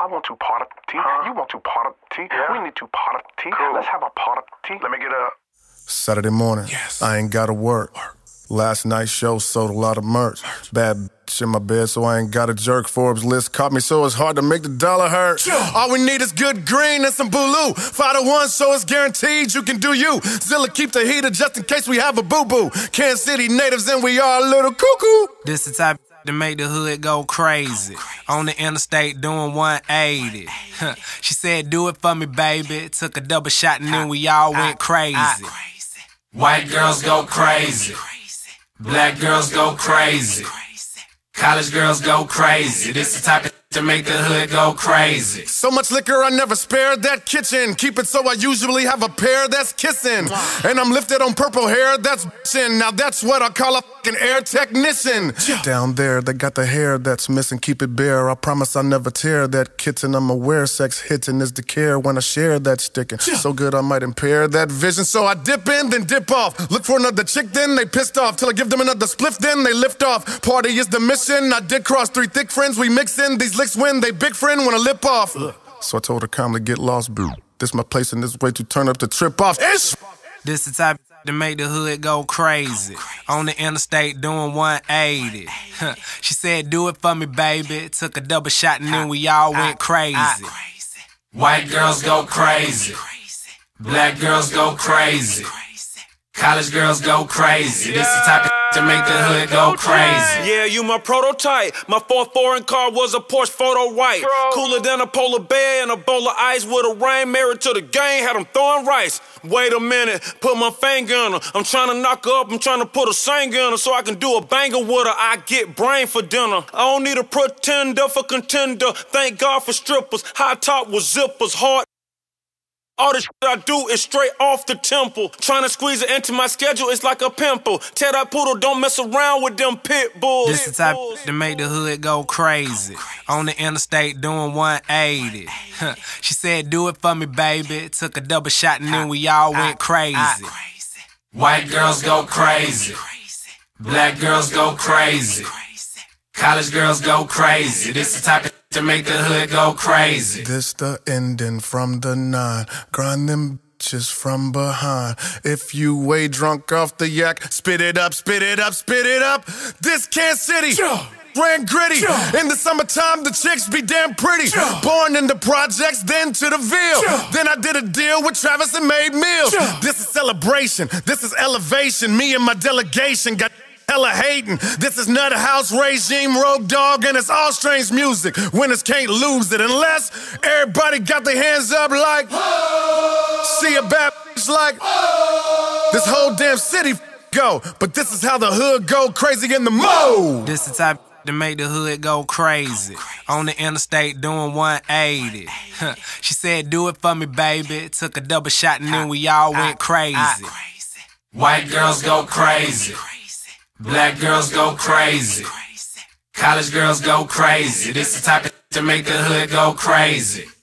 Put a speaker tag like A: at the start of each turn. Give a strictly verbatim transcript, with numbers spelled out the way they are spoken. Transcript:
A: I want to party. Huh? You want to party? Yeah. We need to party. Cool. Let's have a party. Let me get up.
B: Saturday morning, yes. I ain't gotta work. work. Last night's show sold a lot of merch. merch. Bad bitch in my bed, so I ain't got a jerk. Forbes list caught me, so it's hard to make the dollar hurt. Yeah. All we need is good green and some Bulu. Five to one, so it's guaranteed you can do you. Zilla keep the heater just in case we have a boo-boo. Kansas City natives and we are a little cuckoo.
C: This the type to make the hood go crazy. On the interstate doing one eighty. She said, do it for me, baby. Took a double shot and then we all went crazy.
D: White girls go crazy. Black girls go crazy. College girls go crazy. This the type of to make the hood go crazy.
B: So much liquor I never spared that kitchen. Keep it so I usually have a pair that's kissing. And I'm lifted on purple hair that's bitchin'. Now that's what I call a fucking air technician. Down there they got the hair that's missing. Keep it bare, I promise I'll never tear that kitten. I'm aware sex hitting is the care when I share that sticking. So good I might impair that vision. So I dip in then dip off. Look for another chick then they pissed off. Till I give them another spliff then they lift off. Party is the mission. I did cross three thick friends. We mix in these licks when they big friend wanna lip off. Ugh. So I told her calmly get lost, boo. This my place and this way to turn up the trip off. Ish.
C: This the type to make the hood go crazy. On the interstate doing one eighty. She said, do it for me, baby. Took a double shot and then we all went crazy.
D: White girls go crazy. Black girls go crazy. College girls go crazy. This the type of to make the hood go crazy.
E: Yeah, you my prototype. My fourth foreign car was a Porsche photo white. Cooler than a polar bear and a bowl of ice with a rain. Married to the game, had them throwing rice. Wait a minute, put my finger on her. I'm trying to knock her up, I'm trying to put a singer on her so I can do a banger with her. I get brain for dinner. I don't need a pretender for contender. Thank God for strippers. High top with zippers, hard. All the shit I do is straight off the temple. Trying to squeeze it into my schedule, it's like a pimple. Tell that poodle, don't mess around with them pit bulls.
C: This the type to make the hood go crazy. On the interstate doing one eighty. She said, do it for me, baby. Took a double shot and then we all went crazy.
D: White girls go crazy. Black girls go crazy. College girls go crazy. This the type of to make the hood go crazy.
B: This the ending from the nine. Grind them bitches from behind. If you way drunk off the yak, spit it up, spit it up, spit it up. This Kansas City. Yeah. Ran gritty. Yeah. In the summertime, the chicks be damn pretty. Yeah. Born in the projects, then to the Ville. Yeah. Then I did a deal with Travis and made meals. Yeah. This is celebration. This is elevation. Me and my delegation got hella hating. This is Nutter House regime, Rogue Dog, and it's all strange music. Winners can't lose it unless everybody got their hands up like, oh. See a bad bitch like, oh. This whole damn city go. But this is how the hood go crazy in the mode.
C: This the type to make the hood go crazy. On the interstate doing one eighty. She said, do it for me, baby. Took a double shot and then we all went crazy.
D: White girls go crazy. Black girls go crazy. College girls go crazy. This the type of to make the hood go crazy.